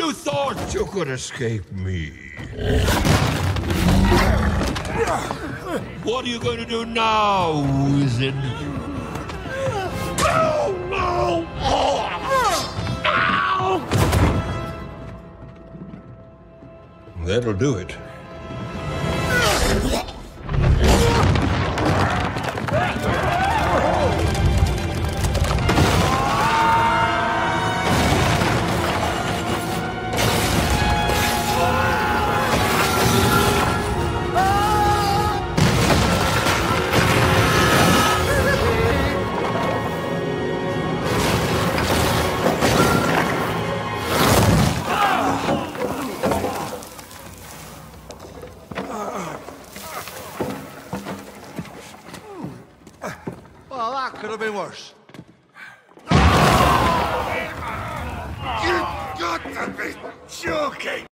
You thought you could escape me. What are you going to do now, wizard? That'll do it. Well, that could have been worse. You got to be joking!